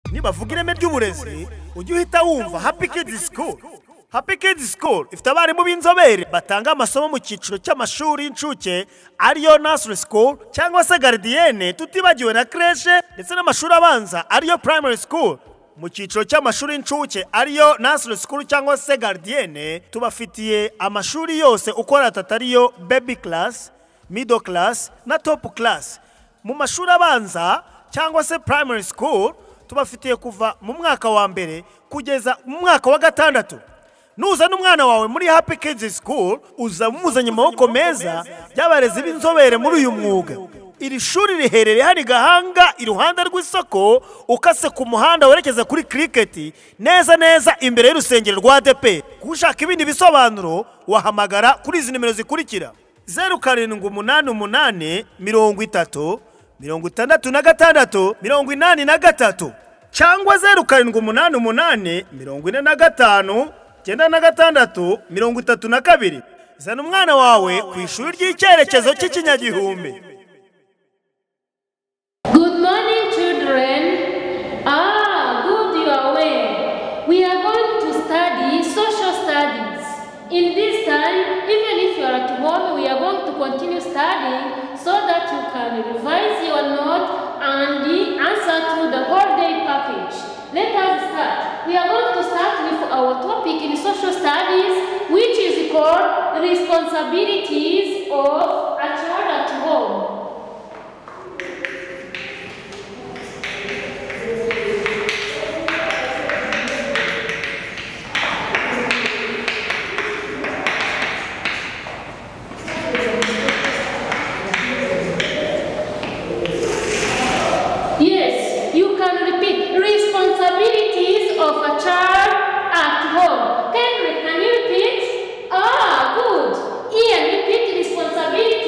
nibavuga ireme ry'uburezi ujye uhita wumva Happy Kids School. Happy Kids School ifite abarimu b'inzobere batanga amasomo mu cyiciro cy'amashuri y'incuke ariyo nursery school cyangwa se gardienne, tutibagiwe na crèche ndetse n'amashuri abanza ariyo primary school. Mu cyiciro cy'amashuri y'incuke ariyo nursery school cyangwa se gardienne, tubafitiye amashuri yose uko ariyo baby class, middle class na top class. Mu mashuri abanza cyangwa se primary school tubafitiye kuva mu mwaka wa mbere kugeza mu mwaka wa gatandatu. Nuza n'umwana wawe muri Happy Kids School uza muzanye amaboko meza y'abarezi b'inzobere muri uyu mwuga. Iri shuri riherereye hano Gahanga iruhande rw'isoko ukase ku muhanda werekeza kuri cricket neza imbere y'urusengero rwa ADP. Kushaka ibindi bisobanuro wahamagara kuri izi nimero zikurikira: 0788 30 66 83 cyangwa 0788 45 96 32. Zana umwana wawe ku ishuri ry'icyerekezo cy'ikinyagihumbi. Good morning, children. Good you are well. We are going to study social studies. In this time, even if you are at home, we are going to continue studying so that you can revise your note and answer to the whole day package. Let us start. We are going to start with our topic in social studies, which is called responsibilities of a child at home. Yes, you can repeat responsibilities of a child at home. Henry, can you repeat? Good. Ian, repeat responsibilities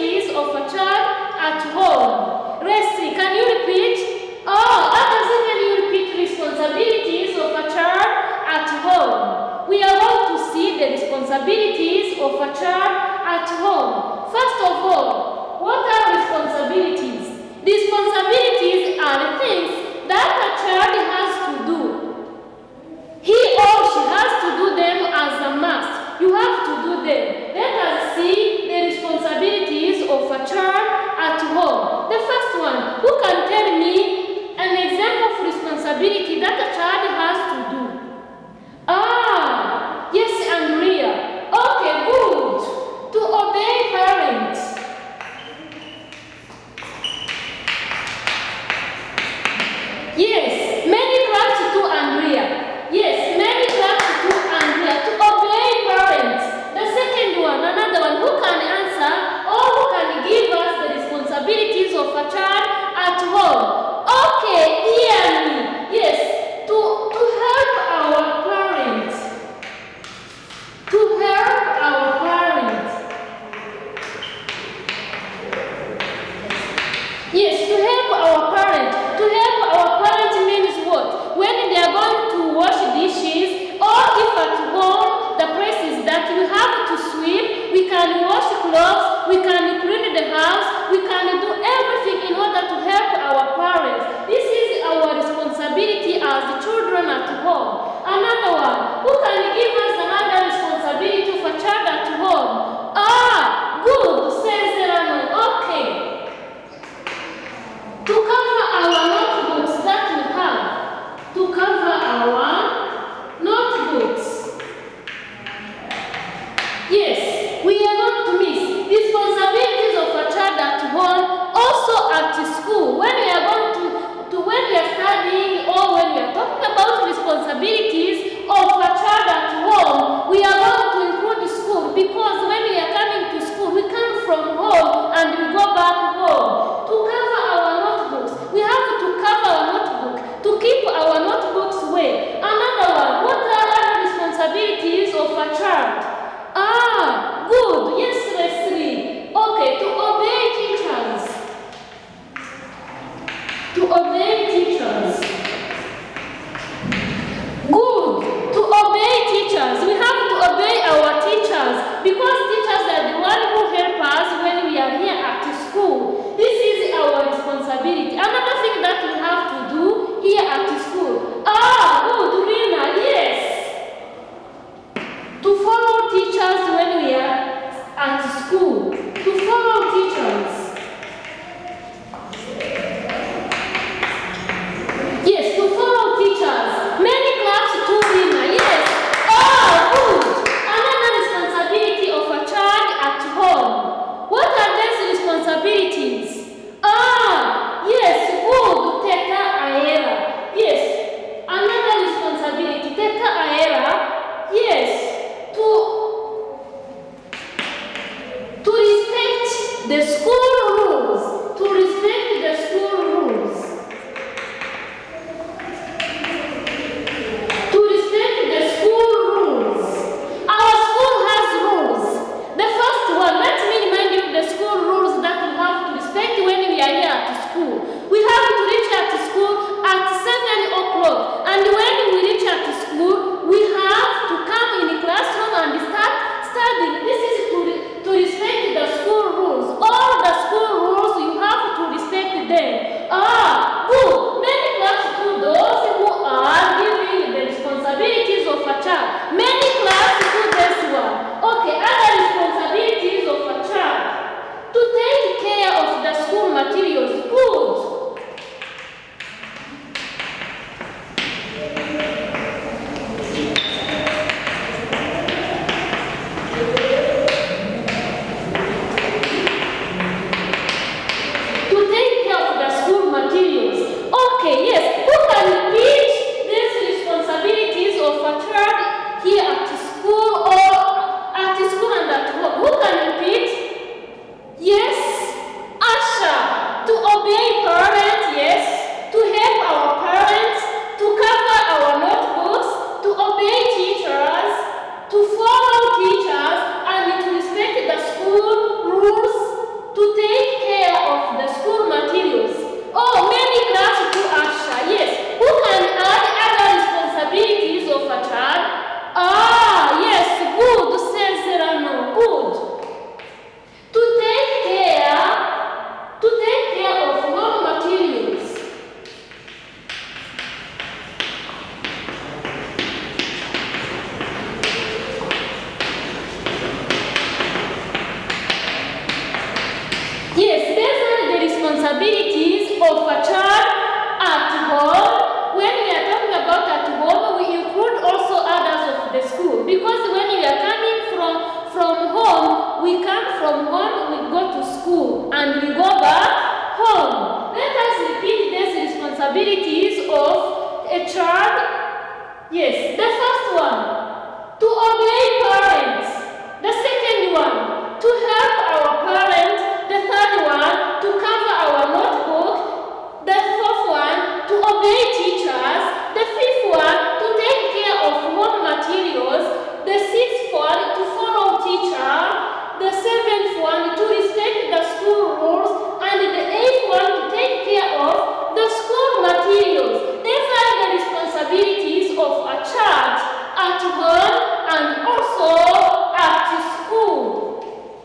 responsibilities of a child? Yes, the first one, to obey parents. The second one, to help our parents. The third one, to cover our notebook. The fourth one, to obey teachers. The fifth one, to take care of home materials. The sixth one, to follow teacher. The seventh one, to respect the school rules. And the eighth one, to take care of the school materials. These are the responsibilities of a child at home and also at school.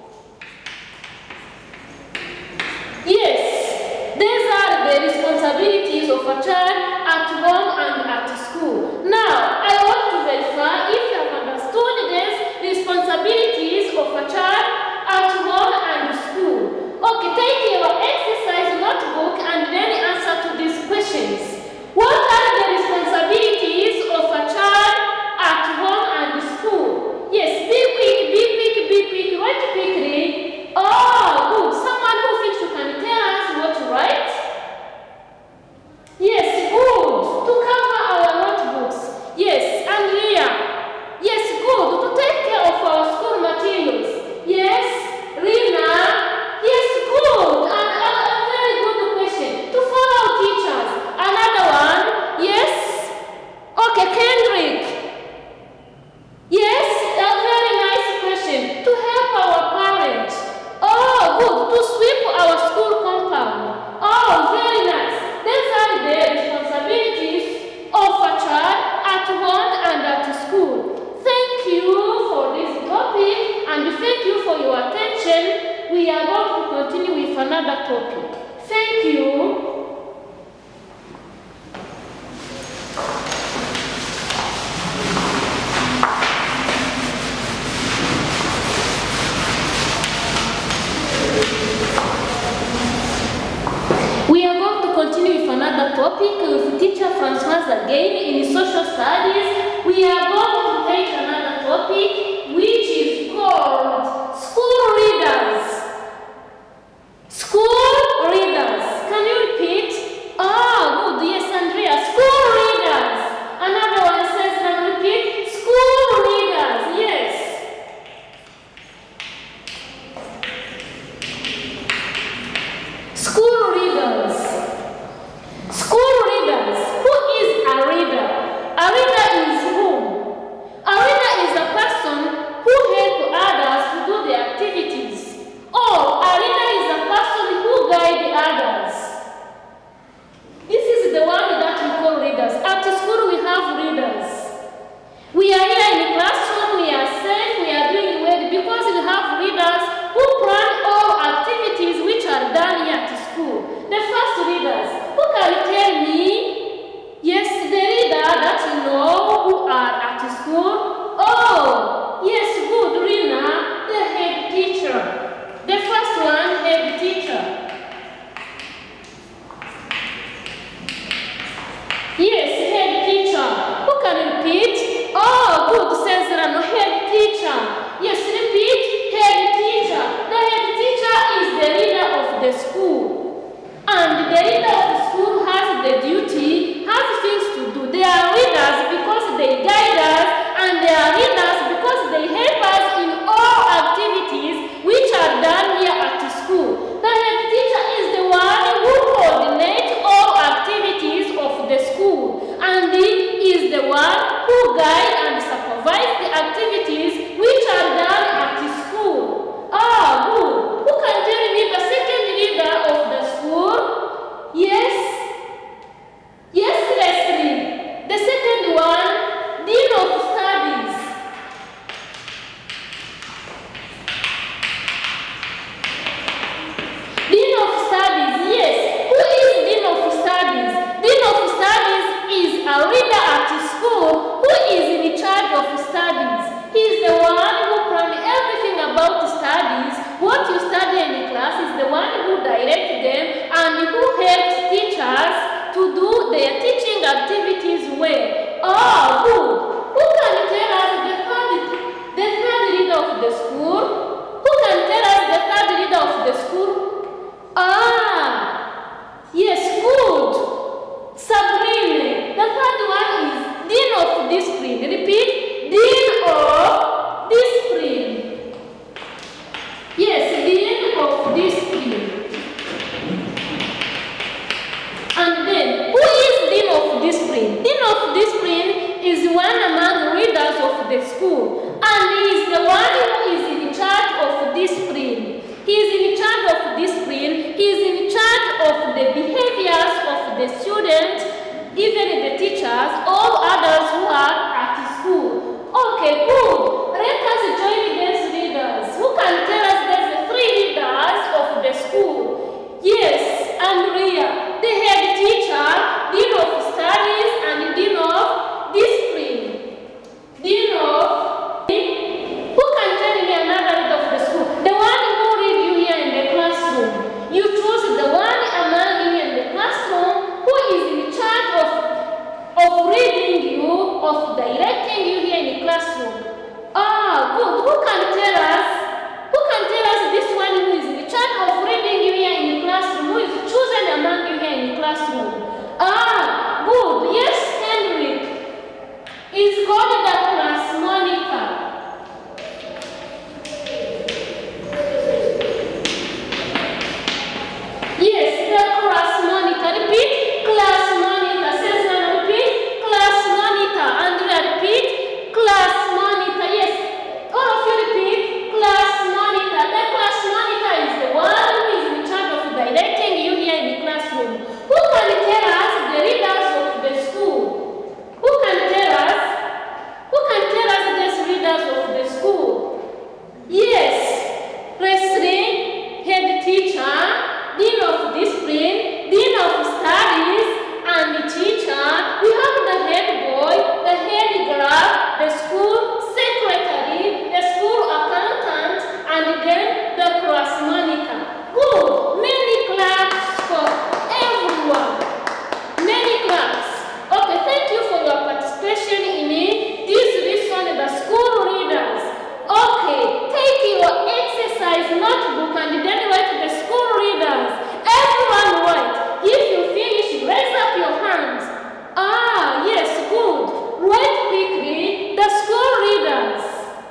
Yes, these are the responsibilities of a child at home and at school. Now, I want to verify if you have understood these responsibilities of a child at home and school. Okay, take your exercise notebook and then answer to these questions. What are the responsibilities of a child at home and school? Yes, be quick, write quickly. Oh, good. Someone who thinks you can tell us what to write? Yes, good. To cover our notebooks. Yes, Andrea. Yes, good. To take care of our school materials. Yes, Rina. Yes, good. And a very good question. To follow teachers. Another one. Yes. Okay, Kendrick. Yes, a very nice question. To help our parents. Oh, good. To sweep our school compound. Oh, very nice. These are the responsibilities of a child at home and at school. Thank you for this topic and thank you for your attention. We are going to continue with another topic. Thank you. We are going to continue with another topic with teacher Francoise again in social studies. We are going to take another topic which is called school readers. School readers. Can you repeat? Oh, good. Yes, Andrea. School readers. Another one says, can you repeat? School readers. Yes. School readers. School readers. Who is a reader? A reader is whom? A reader is a person who helps others to do their activities. Or a reader is a person who guides others. This is the one that we call readers. At school we have readers. We are here in the classroom, we are safe, we are doing well because we have readers who plan all activities which are done here at school. The first readers, who can tell me? Yes, the reader that you know who are at school. Oh, yes, good, Rina, the head teacher. The first one, head teacher. Yes, head teacher. Who can repeat? Oh, good, says Rano, head teacher. Yes, repeat, head teacher. The head teacher is the leader of the school. And the leader of the school has the duty, has things to do. They are leaders because they guide us, and they are leaders because they help us in all activities which are done here at school. The head teacher is the one who coordinates all activities of the school, and he is the one who guides and supervises the activities which are done at school. Ah, good. Who can tell me the second leader of the school? Yes? Yes, Leslie. The second one, Dean of Studies. Dean of Studies, yes. Who is Dean of Studies? Dean of Studies is a leader at school who is in charge of studies. He is the one who plans everything about studies. What you study in the class is the one who directs them and who helps teachers to do their teaching activities well. Oh, good. Who can tell us the third leader of the school? Who can tell us the third leader of the school? Ah, yes, good. school, and he is the one who is in charge of discipline. He is in charge of discipline. He is in charge of the behaviors of the students, even the teachers, all others who are at school. Okay, good. Let us join these leaders. Who can tell us there's three leaders of the school? Yes, Andrea, the head teacher, dean of studies, and dean of discipline. Dean of... Who can tell me another leader of the school? The one who read you here in the classroom. You choose the one among you in the classroom who is in charge of reading you, of directing you here in the classroom. Ah, good. Who can tell us? Who can tell us this one who is in charge of reading you here in the classroom? Who is chosen among you here in the classroom? Ah, good. Yes, Henrik. It's called the class monitor. Yes, the class monitor. Repeat. Class monitor. Says now repeat. Class monitor. Andrea, repeat. Class monitor. Yes. All of you repeat. Class monitor. The class monitor is the one who is in charge of directing you here in the classroom. Who can tell us the leaders of the school? Who can tell us? Who can tell us these leaders of the school? Yes. President, head teacher, dean of discipline, dean of studies, and the teacher. We have the head boy, the head girl, the school secretary, the school accountant, and then the class monitor. Good. Many claps for everyone. Many claps. Okay, thank you for your participation in this lesson, the school readers. Okay, take your exercise notebook and then write the school readers. Everyone write. If you finish, raise up your hands. Ah, yes, good. Write quickly the school readers.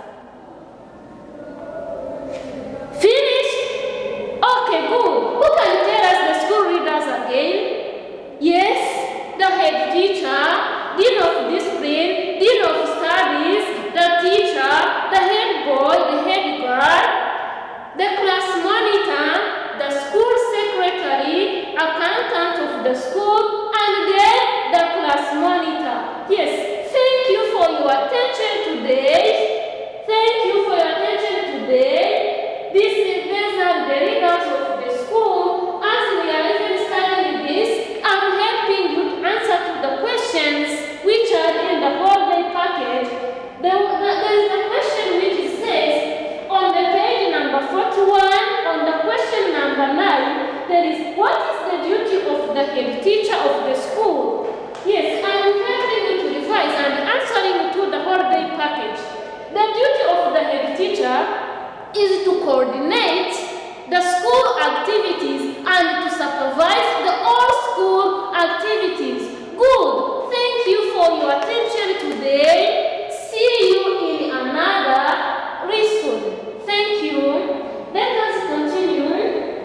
Finished? Okay, good. Who can tell us the school readers again? Yes, the head teacher, dean of discipline, dean of studies, the teacher, the head boy, the head girl, the class monitor, the school secretary, accountant of the school, and then the class monitor. Yes, thank you for your attention today. Thank you for your attention today. These are the leaders of the school. As we are even studying this, I'm helping you to answer to the questions which are in the whole day package. There is a question which says on the page number 41, on the question number 9, there is what is the duty of the head teacher of the school? Yes, I am helping you to revise and answering to the whole day package. The duty of the head teacher is to coordinate the school activities and to supervise the all school activities. Good. Thank you for your attention today. See you in another lesson. Thank you. Let us continue.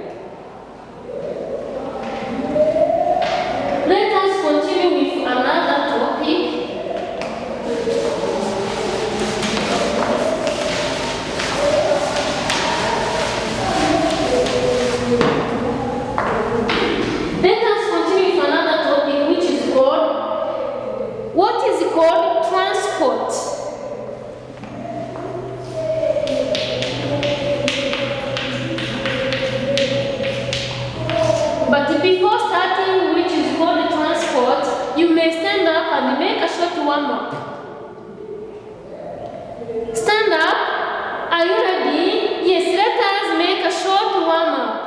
Let us continue with another topic. Let us continue with another topic which is called, what is called transport. But before starting which is called transport, you may stand up and make a short warm-up. Stand up. Are you ready? Yes, let us make a short warm-up.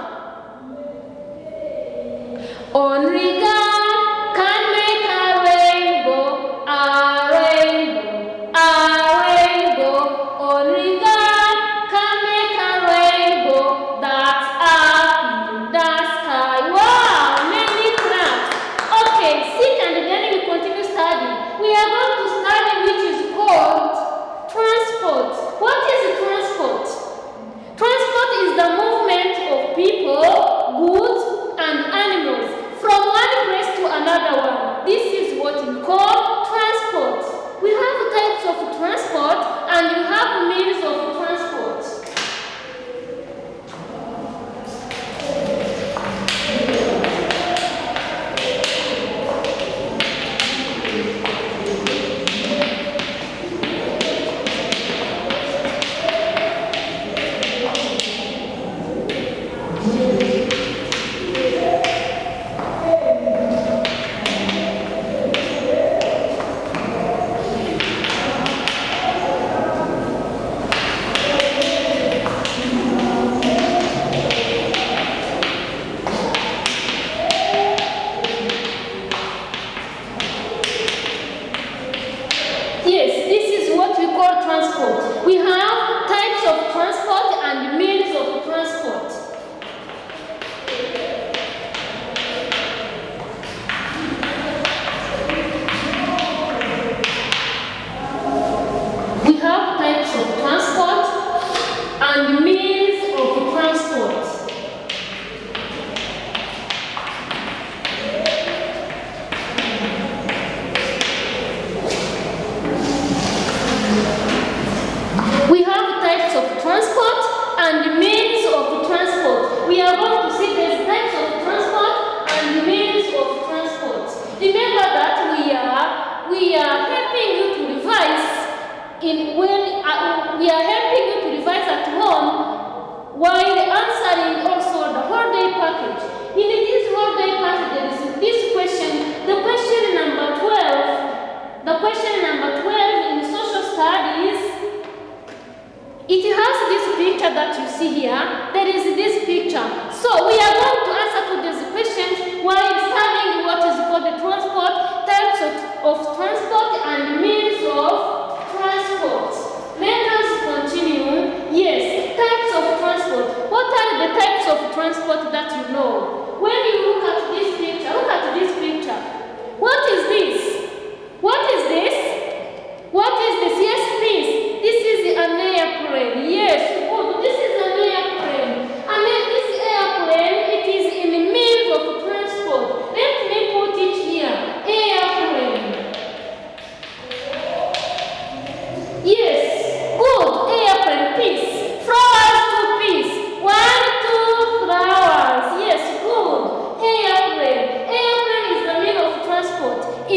Only God can make a rainbow, a rainbow, a rainbow. Only God can make a rainbow that's up in the sky. Wow, many claps. Okay, sit and then we continue studying. We are going to study which is called transport. What is transport? Transport is the movement of people, goods, and animals from one place to another one. This is what we call transport. We have types of transport, and Yes, this is what we call transport. We have types of transport and means of transport. We have types of transport and means of transport. We have types of transport and means of transport. We are going to see these types of transport and means of transport. Remember that we are helping you to revise we are helping you to revise at home while answering also the whole day package. In this whole day package, there is this question, the question number 12. The question number 12 in social studies. It has this picture that you see here. There is this picture. So we are going to answer to these questions while studying what is called the transport, types of transport and means of transport. Let us continue. Yes, types of transport. What are the types of transport that you know? When you look at this picture, look at this picture. What is this? What is this? What is this? Yes, please. This is an airplane. Yes, good. This is an airplane. And then this airplane, it is in the means of transport. Let me put it here. Airplane. Yes, good. Airplane, peace. Flowers, 2 peace. 1, 2 flowers. Yes, good. Airplane. Airplane is the mean of transport.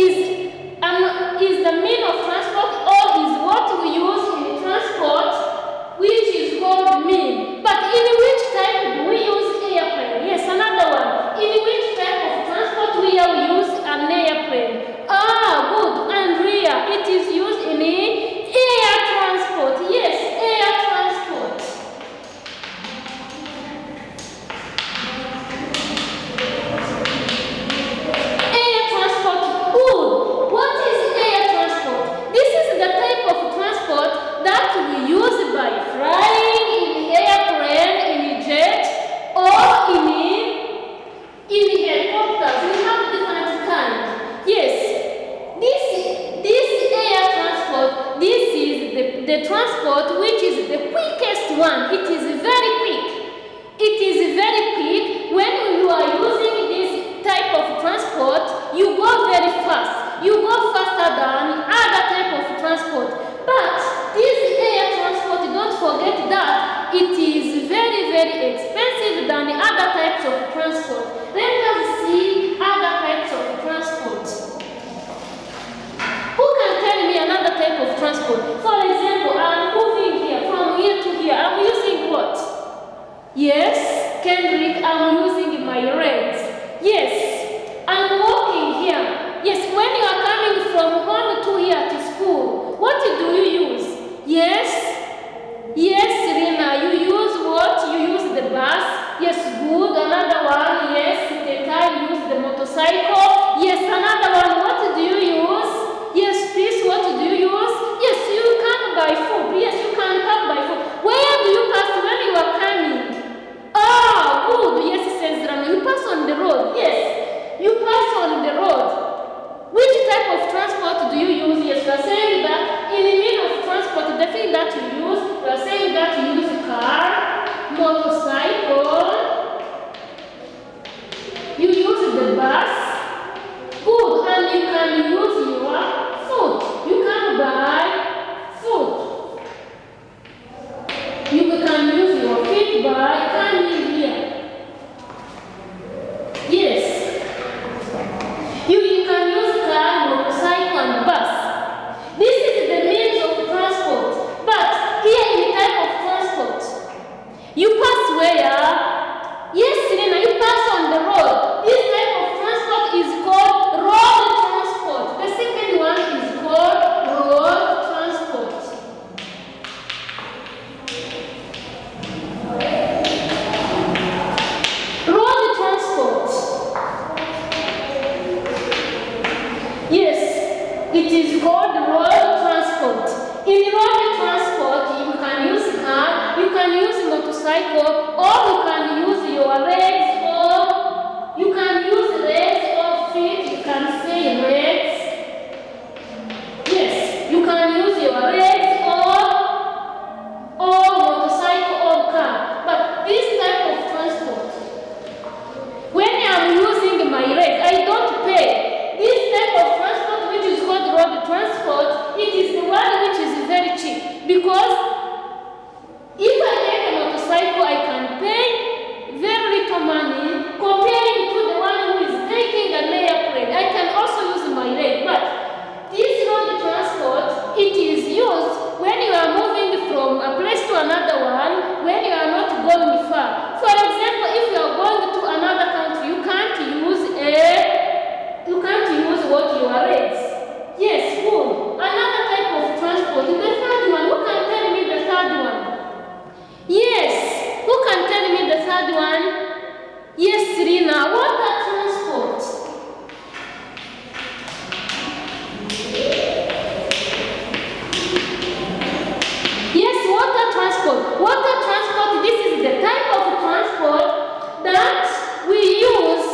Is the mean of transport or is what we use in transport, which is called mean. But in which type do we use airplane? Yes, another one. In which type of transport we use an airplane? Ah, good. Andrea, it is used in air transport. Yes, air transport. Air transport. Good. What is air transport? This is the type of transport that we use by flying in airplane, in jet, or in helicopters. We have different kinds. Yes, this air transport, this is the transport which is the quickest one. It is very quick. It is very quick. When you are using this type of transport, you go very fast. You go faster than other type of transport. But this air transport, don't forget that it is very, very expensive than the other types of transport. Let us see other types of transport. Who can tell me another type of transport? For example, I'm moving here, from here to here. I'm using what? Yes, Kendrick, I'm using my legs. Yes, I'm walking here. Yes, when you are coming from home to here to school, what do you use? Yes, Serena, you use what? You use the bus. Yes, good. Another one, yes, the time use the motorcycle. Yes, another one, what do you use? Yes, please, what do you use? Yes, you can buy food. Yes, you can come by food. Where do you pass when you are coming? Ah, good. Yes, says Rana, you pass on the road. Yes, you pass on the road. Which type of transport do you use? Yes, we are saying that in the mean of transport, the thing that you use, we are saying that you use a car, motorcycle, you use the bus, good, and you can use your food. You can buy food. You can use your feet by coming here. Yes. You can use car, motorcycle, and bus. This is the means of transport. But here in type of transport, you pass where? Yes, Serena, you pass on the road. This type of transport is called road transport. The second one is called road transport. Road transport. Yes, it is called road transport. transport. In road transport, you can use car, you can use motorcycle, or you can use your legs, or you can use legs or feet. You can say legs. Yes, you can use your legs or motorcycle or car. But this type of transport, when I'm using my leg, I don't pay. This type of transport, which is called road transport, it is the one which is very cheap, because if I take a motorcycle, I can pay very little money comparing to the one who is taking an airplane. I can also use my leg, but this road transport, it is used when you are moving from a place to another one, when you are not going far. For example, if you are going to another country, you can't use what your legs. Yes, good. Another type of transport. The third one, who can tell me the third one? Yes, who can tell me the third one? Yes, Rina, water transport. Yes, water transport. Water transport, this is the type of transport that we use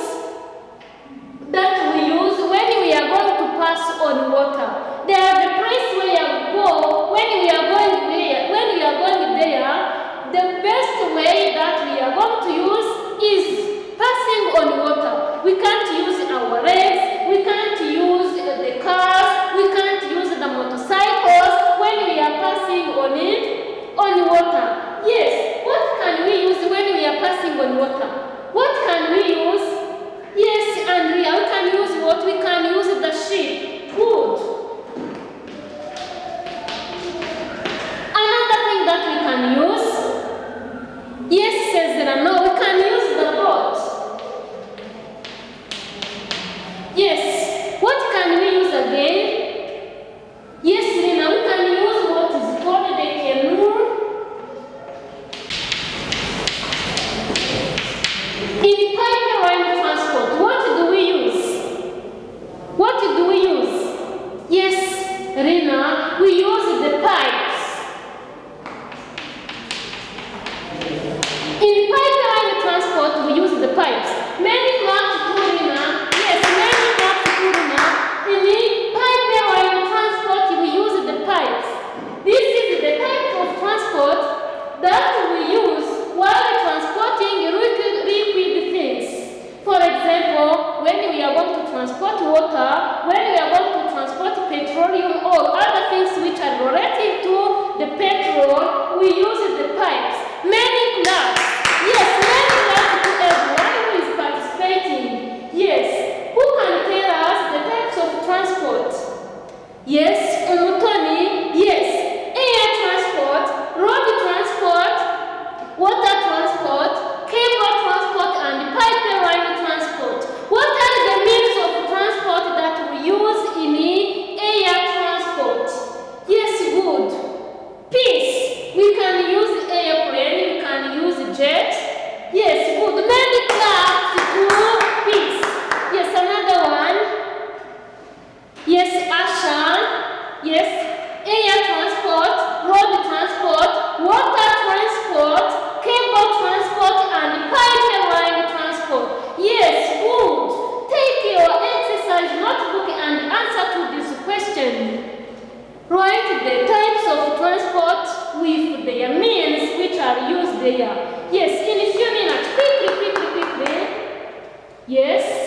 when we are going to pass on water. They are the place where you go when we are going there. When we are going there, the best way that we are going to use is passing on water. We can't use our legs, we can't use the cars, we can't use the motorcycles when we are passing on water. Yes, what can we use when we are passing on water? What can we use? Yes, Andrea, we can use what? We can use the ship. Good. Another thing that we can use, yes, says no, we can use the boat. Yes, what can we use again? Yes, Rina, we can use what is called the canoe. In pipeline transport, what do we use? What do we use? Yes, Rina, we use the pipes. In pipeline transport, we use the pipes. Many marks to Rina. Yes, many marks to Rina. In the pipeline transport, we use the pipes. This is the type of transport that we use while transporting liquid things. For example, when we are going to transport water, when we are going to transport petroleum or other things which are related to the petrol, we use the pipes. Many class. Yes, many class to everyone who is participating. Yes, who can tell us the types of transport? Yes, Umutoni. Yes, air transport, road transport, water transport, cable transport, and pipeline transport. What are the means of transport that we use in air transport? Yes, good. Peace. We can use airplane, we can use jet. Yes, good. Many cars to peace. Yes, another one. Yes, Asha. Yes, air transport, road transport, water transport, cable transport, and pipeline transport. Yes, good. Take your exercise notebook and answer to this question. Write the types of transport with their means which are used there. Yes, in a few minutes. Quickly. Yes.